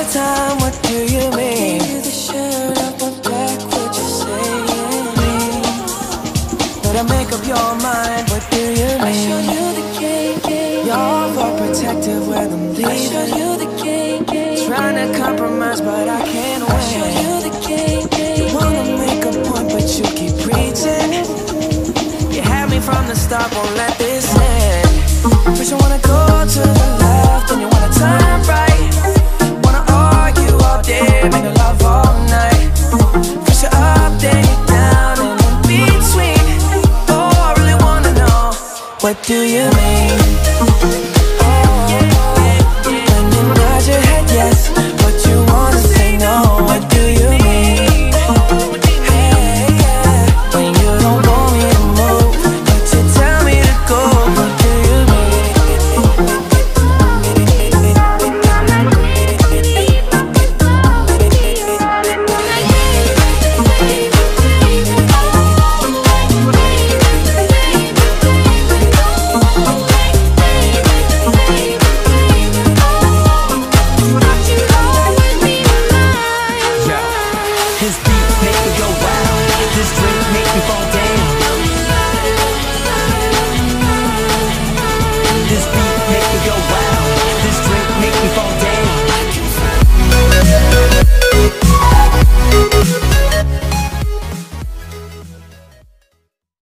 time, what do you mean? Gave you the shirt off my back, what you saying? Better make up your mind, what do you mean? I showed you the game. You're overprotective where them leaving. I showed you the game. Trying to compromise, but I can't win. I showed you the game. You wanna make a point, but you keep preaching. You had me from the start, won't let this end. First you wanna go to the left, then you wanna turn right. Wanna argue all day, make love all night. First you're up, then you're down, and in between. Oh, I really wanna know, what do you mean? Oh, when you nod your head yes,